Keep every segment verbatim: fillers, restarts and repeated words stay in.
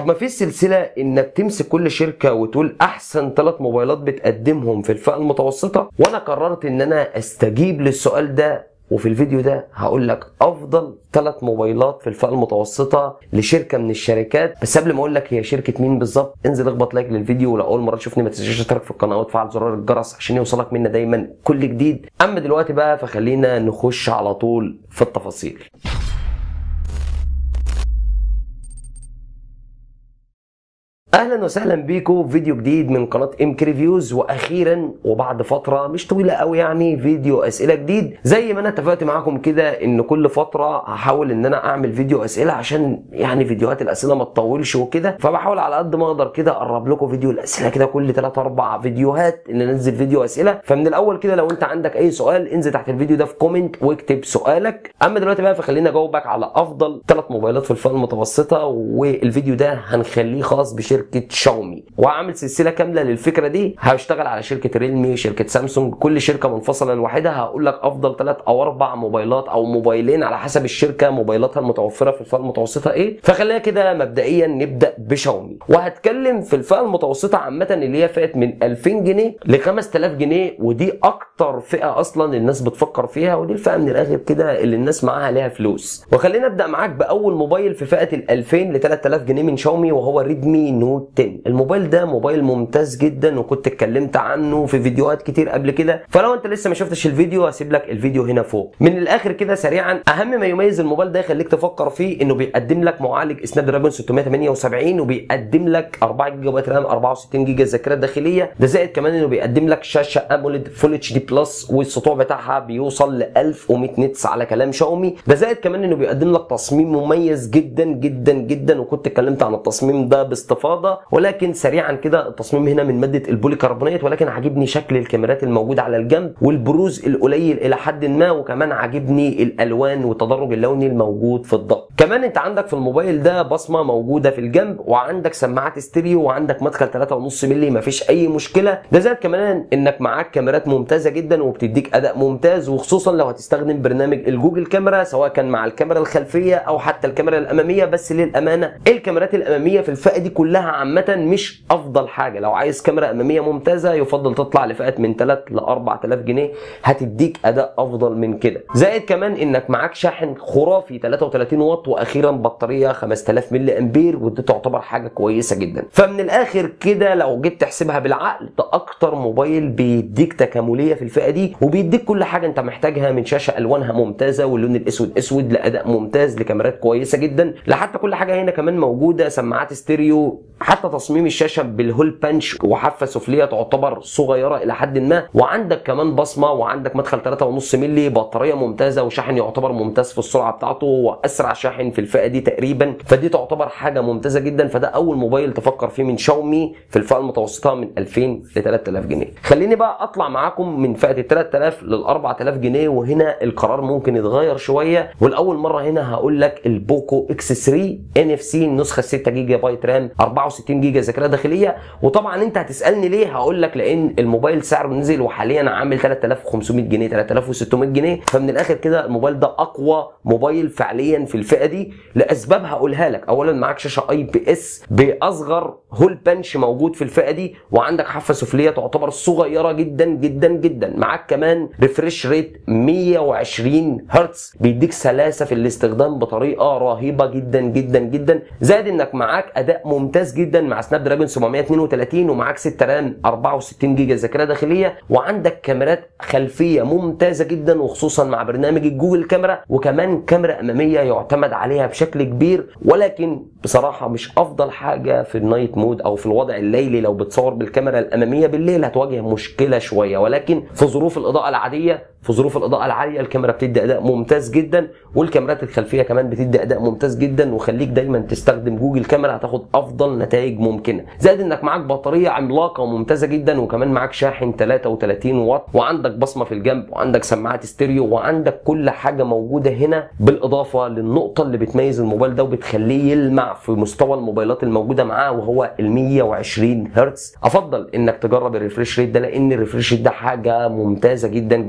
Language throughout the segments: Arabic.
طب ما في السلسله انك تمسك كل شركه وتقول احسن ثلاث موبايلات بتقدمهم في الفئه المتوسطه، وانا قررت ان انا استجيب للسؤال ده، وفي الفيديو ده هقول لك افضل ثلاث موبايلات في الفئه المتوسطه لشركه من الشركات. بس قبل ما اقول لك هي شركه مين بالظبط، انزل اخبط لايك للفيديو، ولو اول مره تشوفني ما تنساش تشترك في القناه وتفعل زرار الجرس عشان يوصلك منا دايما كل جديد. اما دلوقتي بقى فخلينا نخش على طول في التفاصيل. اهلا وسهلا بيكم في فيديو جديد من قناه ام كي ريفيوز، واخيرا وبعد فتره مش طويله قوي يعني فيديو اسئله جديد. زي ما انا اتفقت معاكم كده ان كل فتره هحاول ان انا اعمل فيديو اسئله عشان يعني فيديوهات الاسئله ما تطولش وكده، فبحاول على قد ما اقدر كده اقرب لكم فيديو الاسئله كده كل ثلاثة أربعة فيديوهات ان انزل فيديو اسئله. فمن الاول كده لو انت عندك اي سؤال انزل تحت الفيديو ده في كومنت واكتب سؤالك. اما دلوقتي بقى فخليني اجاوبك على افضل ثلاث موبايلات في الفئه المتوسطه، والفيديو ده هنخليه خاص بشركه شركه شاومي، وهعمل سلسله كامله للفكره دي. هشتغل على شركه ريلمي، شركه سامسونج، كل شركه منفصله لوحدها. هقول لك افضل ثلاث او اربع موبايلات او موبايلين على حسب الشركه موبايلاتها المتوفره في الفئه المتوسطه ايه. فخلينا كده مبدئيا نبدا بشاومي، وهتكلم في الفئه المتوسطه عامه اللي هي فئه من ألفين جنيه ل خمسة آلاف جنيه، ودي اكتر فئه اصلا الناس بتفكر فيها، ودي الفئه من الاخر كده اللي الناس معاها ليها فلوس. وخلينا ابدا معاك باول موبايل في فئه ال ألفين ل ثلاثة آلاف جنيه من شاومي، وهو ريدمي نوت عشرة. الموبايل ده موبايل ممتاز جدا وكنت اتكلمت عنه في فيديوهات كتير قبل كده، فلو انت لسه ما شفتش الفيديو هسيب لك الفيديو هنا فوق. من الاخر كده سريعا، اهم ما يميز الموبايل ده يخليك تفكر فيه انه بيقدم لك معالج سناب دراجون ستمية وتمانية وسبعين، وبيقدم لك أربعة جيجا بايت رام، أربعة وستين جيجا ذاكره داخليه. ده زائد كمان انه بيقدم لك شاشه اموليد فول اتش دي بلس، والسطوع بتاعها بيوصل ل ألف ومية نتس على كلام شاومي. ده زائد كمان انه بيقدم لك تصميم مميز جدا جدا جدا، وكنت اتكلمت عن التصميم ده باستفاضه، ولكن سريعا كده التصميم هنا من ماده البوليكربونات. ولكن عاجبني شكل الكاميرات الموجود على الجنب والبروز القليل الى حد ما، وكمان عاجبني الالوان والتدرج اللوني الموجود في الضغط. كمان انت عندك في الموبايل ده بصمه موجوده في الجنب، وعندك سماعات ستيريو، وعندك مدخل ثلاثة ونص مللي مفيش اي مشكله. ده زائد كمان انك معاك كاميرات ممتازه جدا وبتديك اداء ممتاز، وخصوصا لو هتستخدم برنامج الجوجل كاميرا سواء كان مع الكاميرا الخلفيه او حتى الكاميرا الاماميه. بس للامانه الكاميرات الاماميه في الفئه دي كلها عامه مش افضل حاجه. لو عايز كاميرا اماميه ممتازه يفضل تطلع لفئه من ثلاثة ل أربعة آلاف جنيه، هتديك اداء افضل من كده. زائد كمان انك معاك شاحن خرافي ثلاثة وثلاثين واط، واخيرا بطاريه خمسة آلاف ملي امبير، ودي تعتبر حاجه كويسه جدا. فمن الاخر كده لو جيت تحسبها بالعقل، ده اكتر موبايل بيديك تكامليه في الفئه دي، وبيديك كل حاجه انت محتاجها، من شاشه الوانها ممتازه واللون الاسود اسود، لاداء ممتاز، لكاميرات كويسه جدا، لحتى كل حاجه هنا كمان موجوده، سماعات ستيريو، حتى تصميم الشاشه بالهول بانش وحافه سفليه تعتبر صغيره الى حد ما، وعندك كمان بصمه، وعندك مدخل ثلاثة ونص مللي، بطاريه ممتازه، وشاحن يعتبر ممتاز في السرعه بتاعته، واسرع شاحن في الفئه دي تقريبا. فدي تعتبر حاجه ممتازه جدا. فده اول موبايل تفكر فيه من شاومي في الفئه المتوسطه من ألفين ل ثلاثة آلاف جنيه. خليني بقى اطلع معاكم من فئه ال ثلاثة آلاف لل أربعة آلاف جنيه، وهنا القرار ممكن يتغير شويه. والاول مره هنا هقول لك البوكو اكس ثلاثة ان اف سي، النسخه ستة جيجا بايت رام، أربعة وستين جيجا ذاكره داخليه. وطبعا انت هتسالني ليه، هقول لك لان الموبايل سعره نزل وحاليا عامل ثلاثة آلاف وخمسمية جنيه، ثلاثة آلاف وستمية جنيه. فمن الاخر كده الموبايل ده اقوى موبايل فعليا في الفئه دي لاسباب هقولها لك. اولا معاك شاشه اي بي اس باصغر هول بنش موجود في الفئه دي، وعندك حافه سفليه تعتبر صغيره جدا جدا جدا. معاك كمان ريفريش ريت مية وعشرين هرتز، بيديك سلاسه في الاستخدام بطريقه رهيبه جدا جدا جدا. زائد انك معاك اداء ممتاز جدا مع سناب دراجون سبعمية واتنين وتلاتين، ومعاك ستة رام، أربعة وستين جيجا ذاكره داخليه، وعندك كاميرات خلفيه ممتازه جدا، وخصوصا مع برنامج الجوجل كاميرا، وكمان كاميرا اماميه يعتمد عليها بشكل كبير. ولكن بصراحه مش افضل حاجه في النايت مود او في الوضع الليلي. لو بتصور بالكاميرا الاماميه بالليل هتواجه مشكله شويه، ولكن في ظروف الاضاءه العاديه، في ظروف الاضاءه العاليه، الكاميرا بتدي اداء ممتاز جدا، والكاميرات الخلفيه كمان بتدي اداء ممتاز جدا. وخليك دايما تستخدم جوجل كاميرا، هتاخد افضل نتائج ممكنه. زائد انك معاك بطاريه عملاقه وممتازه جدا، وكمان معاك شاحن ثلاثة وثلاثين واط، وعندك بصمه في الجنب، وعندك سماعات ستيريو، وعندك كل حاجه موجوده هنا. بالاضافه للنقطه اللي بتميز الموبايل ده وبتخليه يلمع في مستوى الموبايلات الموجوده معاه، وهو ال مية وعشرين هرتز. افضل انك تجرب الريفريش ريت ده، لان الريفريش ريت ده حاجه ممتازه جدا جدا جدا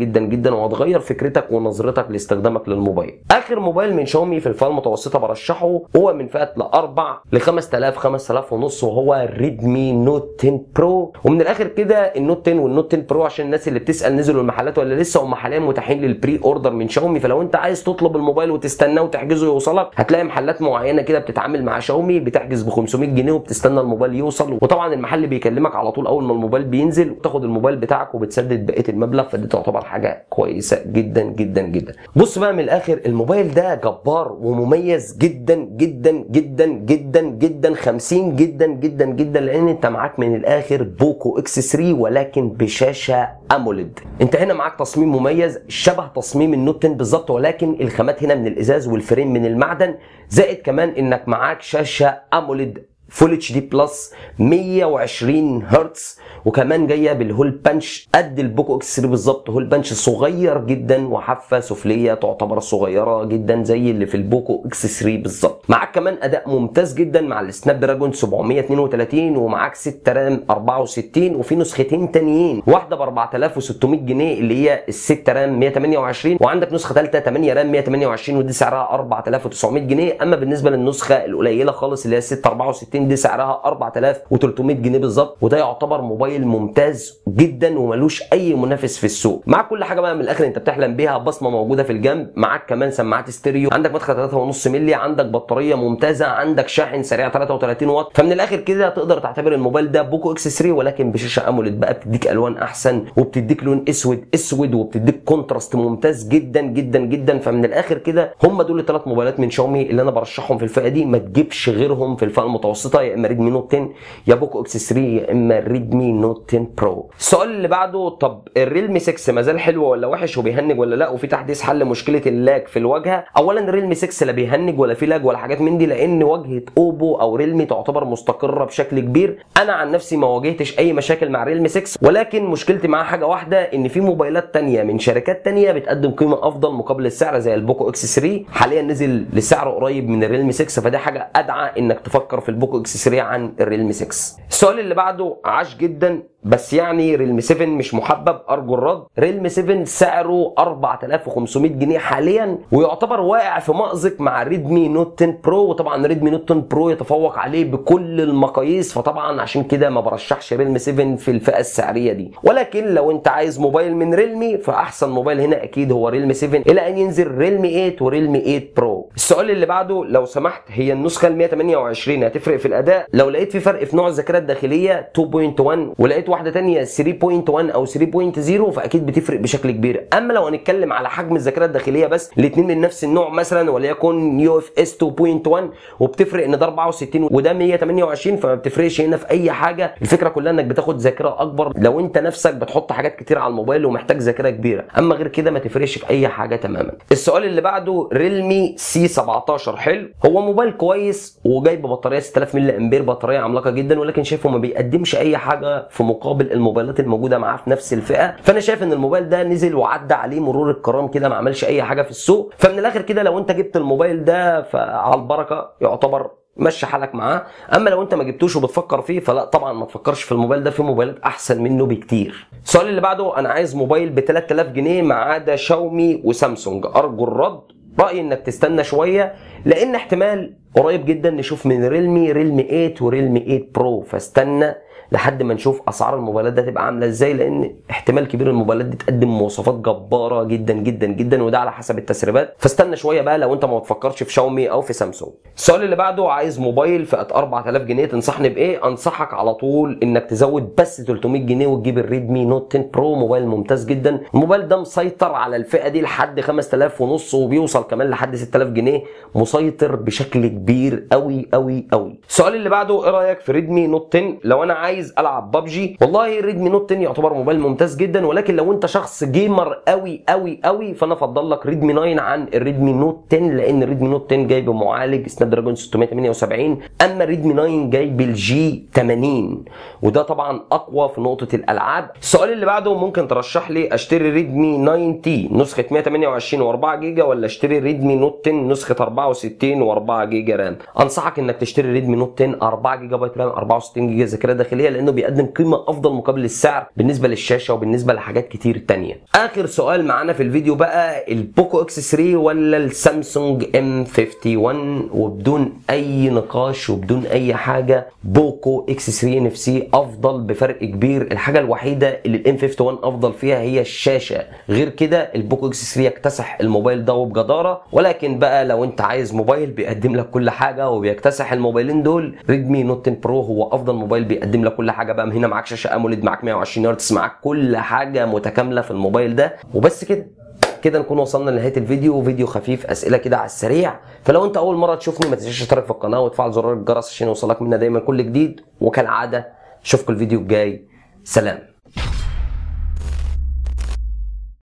جدا وهتغير فكرتك ونظرتك لاستخدامك للموبايل. اخر موبايل من شاومي في الفئه المتوسطه برشحه هو من فئه لأربع ل خمسة آلاف خمسة آلاف ونص، وهو ريدمي نوت عشرة برو. ومن الاخر كده النوت عشرة والنوت عشرة برو عشان الناس اللي بتسال نزلوا المحلات ولا لسه، هم حاليا متاحين للبري اوردر من شاومي، فلو انت عايز تطلب الموبايل وتستناه وتحجزه يوصلك هتلاقي محلات معينه كده بتتعامل مع شاومي بتحجز ب خمسمية جنيه وبتستنى الموبايل يوصل، وطبعا المحل بيكلمك على طول اول ما الموبايل بينزل وتاخد الموبايل بتاعك وبتسدد بقيه المبلغ، فدي تعتبر حاجه كويسه جدا جدا جدا. بص بقى من الاخر الموبايل ده جبار ومميز جدا جدا جدا جدا جدا خمسين جدا جدا جدا، لان انت معاك من الاخر بوكو اكس ثلاثة ولكن بشاشه اموليد. انت هنا معاك تصميم مميز شبه تصميم النوت عشرة بالظبط، ولكن الخامات هنا من الازاز والفريم من المعدن، زائد كمان انك معاك شاشه اموليد فول اتش دي بلس مية وعشرين هرتز، وكمان جايه بالهول بانش قد البوكو اكس ثلاثة بالظبط، هول بانش صغير جدا وحافه سفليه تعتبر صغيره جدا زي اللي في البوكو اكس ثلاثة بالظبط. معاك كمان اداء ممتاز جدا مع السناب دراجون سبعمية اتنين وتلاتين، ومعاك ستة رام اربعة وستين، وفي نسختين تانيين، واحده ب اربعة آلاف وستمية جنيه اللي هي الستة رام مية وتمنية وعشرين، وعندك نسخه ثالثه تمنية رام مية وتمنية وعشرين ودي سعرها اربعة آلاف وتسعمية جنيه. اما بالنسبه للنسخه القليله خالص اللي هي ستة اربعة وستين دي سعرها اربعة آلاف وتلتمية جنيه بالظبط، وده يعتبر موبايل ممتاز جدا وملوش اي منافس في السوق. معاك كل حاجه بقى من الاخر انت بتحلم بيها، بصمه موجوده في الجنب، معاك كمان سماعات ستيريو، عندك مدخل ثلاثة ونص مللي، عندك بطاريه ممتازه، عندك شاحن سريع تلاتة وتلاتين واط. فمن الاخر كده تقدر تعتبر الموبايل ده بوكو اكس ثلاثة ولكن بشاشه اموليد بقى، بتديك الوان احسن وبتديك لون اسود اسود وبتديك كونتراست ممتاز جدا جدا جدا. فمن الاخر كده هم دول الثلاث موبايلات من شاومي اللي انا برشحهم في الفئه دي، ما تجيبش غيرهم في الفئه المتوسطه، يا اما ريدمي نوت عشرة يا بوكو اكس ثلاثة يا اما ريدمي نوت عشرة برو. السؤال اللي بعده، طب الريلمي ستة ما زال حلو ولا وحش وبيهنج ولا لا، وفي تحديث حل مشكله اللاج في الواجهه؟ اولا الريلمي ستة لا بيهنج ولا في لاج ولا حاجات من دي، لان واجهه اوبو او ريلمي تعتبر مستقره بشكل كبير. انا عن نفسي ما واجهتش اي مشاكل مع ريلمي ستة، ولكن مشكلتي معاه حاجه واحده، ان في موبايلات ثانيه من شركات ثانيه بتقدم قيمه افضل مقابل السعر زي البوكو اكس ثلاثة، حاليا نزل لسعر قريب من الريلمي ستة، فدي حاجه ادعى انك تفكر في البوكو اكس ثلاثة عن الريلمي ستة. السؤال اللي بعده عاش جدا بس يعني ريلمي سبعة مش محبب، ارجو الرد. ريلمي سبعة سعره اربعة آلاف وخمسمية جنيه حاليا، ويعتبر واقع في مأزق مع ريدمي نوت عشرة برو، وطبعا ريدمي نوت عشرة برو يتفوق عليه بكل المقاييس، فطبعا عشان كده ما برشحش ريلمي سبعة في الفئه السعريه دي. ولكن لو انت عايز موبايل من ريلمي فاحسن موبايل هنا اكيد هو ريلمي سبعة، الى ان ينزل ريلمي تمانية وريلمي تمانية برو. السؤال اللي بعده لو سمحت، هي النسخه ال مية وتمنية وعشرين هتفرق في الاداء؟ لو لقيت في فرق في نوع الذاكره الداخليه اتنين نقطة واحد ولقيت واحده ثانيه ثلاثة نقطة واحد او ثلاثة نقطة صفر فاكيد بتفرق بشكل كبير. اما لو هنتكلم على حجم الذاكره الداخليه بس، الاثنين من نفس النوع مثلا وليكن يو اف اس اتنين نقطة واحد وبتفرق ان ده اربعة وستين وده مية وتمنية وعشرين، فما بتفرقش هنا في اي حاجه. الفكره كلها انك بتاخد ذاكره اكبر لو انت نفسك بتحط حاجات كتير على الموبايل ومحتاج ذاكره كبيره، اما غير كده ما تفرقش في اي حاجه تماما. السؤال اللي بعده ريلمي سي سبعتاشر حلو، هو موبايل كويس وجايب بطاريه ستة آلاف ملي امبير، بطاريه عملاقه جدا، ولكن شايفه ما بيقدمش اي حاجه في مقابل الموبايلات الموجوده معاه في نفس الفئه. فانا شايف ان الموبايل ده نزل وعدى عليه مرور الكرام كده، ما عملش اي حاجه في السوق. فمن الاخر كده لو انت جبت الموبايل ده فعلى البركه يعتبر مشي حالك معاه، اما لو انت ما جبتوش وبتفكر فيه فلا طبعا ما تفكرش في الموبايل ده، في موبايلات احسن منه بكتير. السؤال اللي بعده، انا عايز موبايل ب تلات آلاف جنيه ما عدا شاومي وسامسونج، ارجو الرد. رايي انك تستنى شويه، لان احتمال قريب جدا نشوف من ريلمي ريلمي تمانية وريلمي تمانية برو، فاستنى لحد ما نشوف اسعار الموبايلات دي هتبقى عامله ازاي، لان احتمال كبير الموبايلات دي تقدم مواصفات جباره جدا جدا جدا، وده على حسب التسريبات. فاستنى شويه بقى لو انت ما بتفكرش في شاومي او في سامسونج. السؤال اللي بعده، عايز موبايل فئه اربعة آلاف جنيه، تنصحني بايه؟ انصحك على طول انك تزود بس تلتمية جنيه وتجيب الريدمي نوت عشرة برو، موبايل ممتاز جدا. الموبايل ده مسيطر على الفئه دي لحد خمسة آلاف ونص وبيوصل كمان لحد ستة آلاف جنيه، مسيطر بشكل كبير قوي قوي قوي. السؤال اللي بعده، ايه رايك في ريدمي نوت عشرة لو انا عايز العب ببجي؟ والله الريدمي نوت عشرة يعتبر موبايل ممتاز جدا، ولكن لو انت شخص جيمر قوي قوي قوي فانا افضل لك ريدمي تسعة عن الريدمي نوت عشرة، لان الريدمي نوت عشرة جاي بمعالج سناب دراجون ستمية وتمنية وسبعين، اما الريدمي تسعة جاي بالجي تمانين، وده طبعا اقوى في نقطه الالعاب. السؤال اللي بعده، ممكن ترشح لي اشتري ريدمي تسعة تي نسخه مية وتمنية وعشرين واربعة جيجا ولا اشتري ريدمي نوت عشرة نسخه اربعة وستين واربعة جيجا رام؟ انصحك انك تشتري ريدمي نوت عشرة اربعة جيجا بايت رام اربعة وستين جيجا ذاكره داخليه، شويه لانه بيقدم قيمه افضل مقابل السعر بالنسبه للشاشه وبالنسبه لحاجات كتير تانية. اخر سؤال معانا في الفيديو بقى، البوكو اكس ثلاثة ولا السامسونج ام واحد وخمسين؟ وبدون اي نقاش وبدون اي حاجه بوكو اكس ثلاثة ان اف سي افضل بفرق كبير. الحاجه الوحيده اللي الام واحد وخمسين افضل فيها هي الشاشه، غير كده البوكو اكس ثلاثة يكتسح الموبايل ده وبجداره. ولكن بقى لو انت عايز موبايل بيقدم لك كل حاجه وبيكتسح الموبايلين دول، ريدمي نوت عشرة برو هو افضل موبايل بيقدم لك كل حاجه. بقى من هنا معاك شاشه اموليد، معاك مية وعشرين هرتز، معاك كل حاجه متكامله في الموبايل ده. وبس كده كده نكون وصلنا لنهايه الفيديو. فيديو خفيف اسئله كده على السريع. فلو انت اول مره تشوفني ما تنساش تشترك في القناه وتفعل زرار الجرس عشان يوصلك منا دايما كل جديد. وكالعاده اشوفكم الفيديو الجاي. سلام.